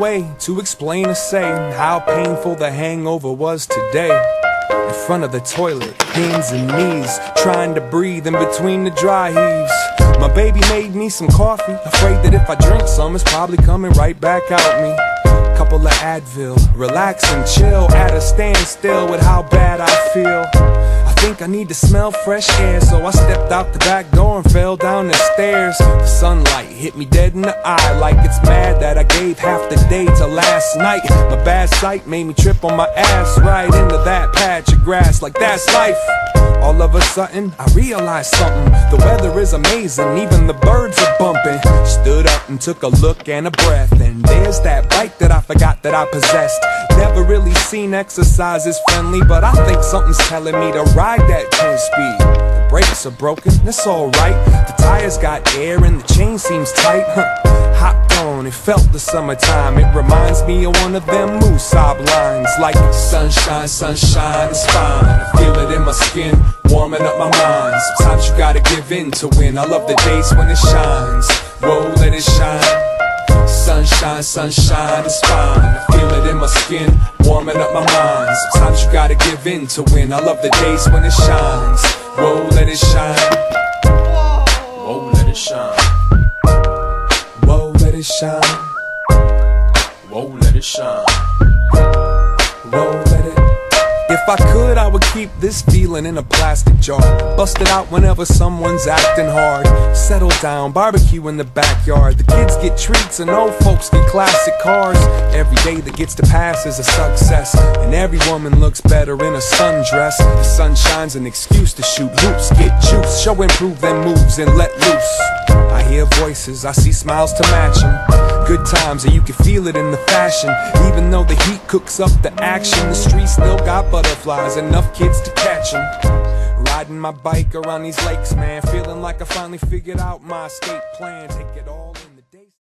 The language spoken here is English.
way to explain or say how painful the hangover was today. In front of the toilet, hands and knees, trying to breathe in between the dry heaves. My baby made me some coffee, afraid that if I drink some, it's probably coming right back out me. Couple of Advil, relax and chill, at a standstill with how bad I feel. I think I need to smell fresh air, so I stepped out the back door and fell down the stairs. The sunlight hit me dead in the eye, like it's mad that I gave half the day to last night. My bad sight made me trip on my ass right into that patch of grass, like that's life. All of a sudden, I realized something. The weather is amazing, even the birds are bumping. Stood up and took a look and a breath, and there's that bike that I forgot that I possessed. Never really seen exercise as friendly, but I think something's telling me to ride that 10 speed. The brakes are broken, that's alright. The tires got air and the chain seems tight. Hopped on, it felt the summertime. It reminds me of one of them Moosab lines, like sunshine, sunshine, it's fine. I feel it in my skin, warming up my mind. Sometimes you gotta give in to win. I love the days when it shines. Whoa, let it shine. Sunshine, sunshine, it's fine. I feel it in my skin, warming up my mind. Sometimes you gotta give in to win. I love the days when it shines. Whoa, let it shine. Whoa, let it shine. Whoa, let it shine. Whoa, let it shine. Whoa, let it. If I could, I would keep this feeling in a plastic jar. Bust it out whenever someone's acting hard. Settle down, barbecue in the backyard. The kids get treats and old folks get classic cars. Every day that gets to pass is a success, and every woman looks better in a sundress. The sun shines an excuse to shoot hoops, get juice, show and prove them moves and let loose. I hear voices, I see smiles to match them. Good times, and you can feel it in the fashion. Even though the heat cooks up the action, the streets still got butterflies, enough kids to catch them. Riding my bike around these lakes, man, feeling like I finally figured out my escape plan. Take it all.